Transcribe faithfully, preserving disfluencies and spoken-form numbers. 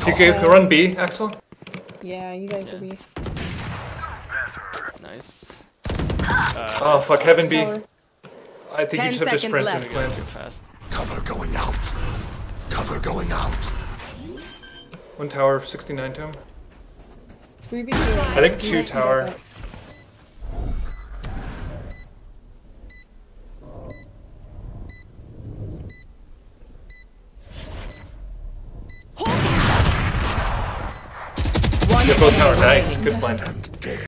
You can Uh, run B, Axel. Yeah, you guys will be. Nice. Uh, Oh fuck, heaven B. Tower. I think you Ten just have to seconds sprint left. and plant. too fast. Cover going out. Cover going out. One tower, sixty-nine to him. three v two. I think two tower. One Get both tower, enemy nice, remaining. good plan.